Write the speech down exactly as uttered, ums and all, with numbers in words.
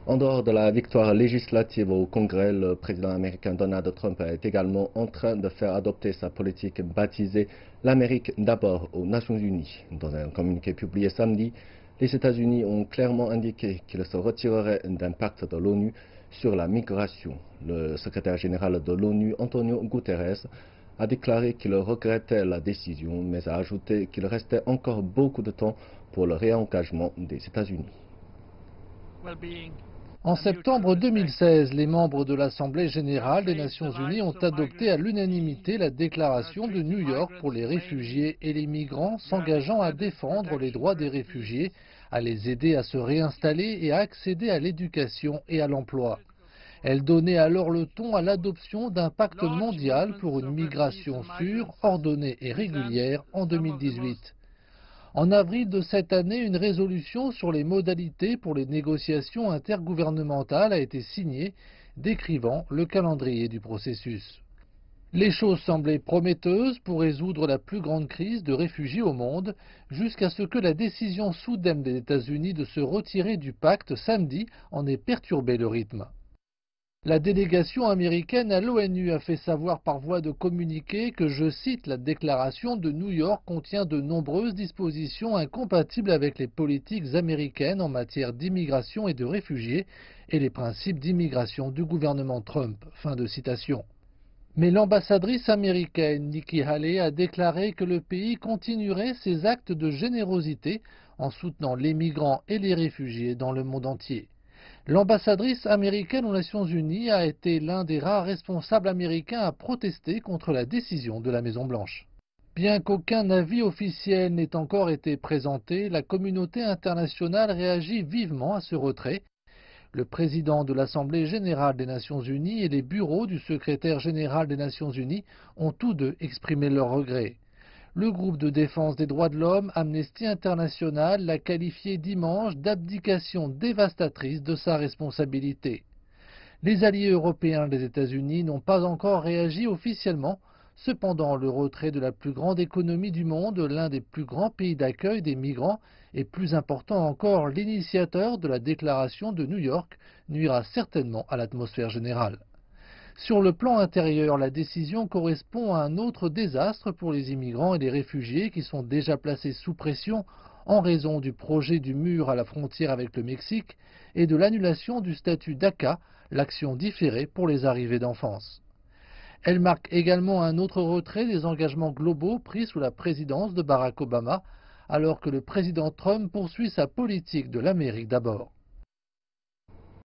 En dehors de la victoire législative au Congrès, le président américain Donald Trump est également en train de faire adopter sa politique baptisée «L'Amérique d'abord» aux Nations Unies. Dans un communiqué publié samedi, les États-Unis ont clairement indiqué qu'ils se retireraient d'un pacte de l'ONU sur la migration. Le secrétaire général de l'ONU, Antonio Guterres, a déclaré qu'il regrettait la décision, mais a ajouté qu'il restait encore beaucoup de temps pour le réengagement des États-Unis. En septembre deux mille seize, les membres de l'Assemblée générale des Nations unies ont adopté à l'unanimité la déclaration de New York pour les réfugiés et les migrants s'engageant à défendre les droits des réfugiés, à les aider à se réinstaller et à accéder à l'éducation et à l'emploi. Elle donnait alors le ton à l'adoption d'un pacte mondial pour une migration sûre, ordonnée et régulière en deux mille dix-huit. En avril de cette année, une résolution sur les modalités pour les négociations intergouvernementales a été signée, décrivant le calendrier du processus. Les choses semblaient prometteuses pour résoudre la plus grande crise de réfugiés au monde, jusqu'à ce que la décision soudaine des États-Unis de se retirer du pacte samedi en ait perturbé le rythme. La délégation américaine à l'ONU a fait savoir par voie de communiqué que, je cite, la déclaration de New York contient de nombreuses dispositions incompatibles avec les politiques américaines en matière d'immigration et de réfugiés et les principes d'immigration du gouvernement Trump. Fin de citation. Mais l'ambassadrice américaine Nikki Haley a déclaré que le pays continuerait ses actes de générosité en soutenant les migrants et les réfugiés dans le monde entier. L'ambassadrice américaine aux Nations Unies a été l'un des rares responsables américains à protester contre la décision de la Maison-Blanche. Bien qu'aucun avis officiel n'ait encore été présenté, la communauté internationale réagit vivement à ce retrait. Le président de l'Assemblée générale des Nations Unies et les bureaux du secrétaire général des Nations Unies ont tous deux exprimé leur regret. Le groupe de défense des droits de l'homme, Amnesty International, l'a qualifié dimanche d'abdication dévastatrice de sa responsabilité. Les alliés européens des États-Unis n'ont pas encore réagi officiellement. Cependant, le retrait de la plus grande économie du monde, l'un des plus grands pays d'accueil des migrants, et plus important encore, l'initiateur de la déclaration de New York, nuira certainement à l'atmosphère générale. Sur le plan intérieur, la décision correspond à un autre désastre pour les immigrants et les réfugiés qui sont déjà placés sous pression en raison du projet du mur à la frontière avec le Mexique et de l'annulation du statut d'A C A, l'action différée pour les arrivées d'enfance. Elle marque également un autre retrait des engagements globaux pris sous la présidence de Barack Obama, alors que le président Trump poursuit sa politique de l'Amérique d'abord.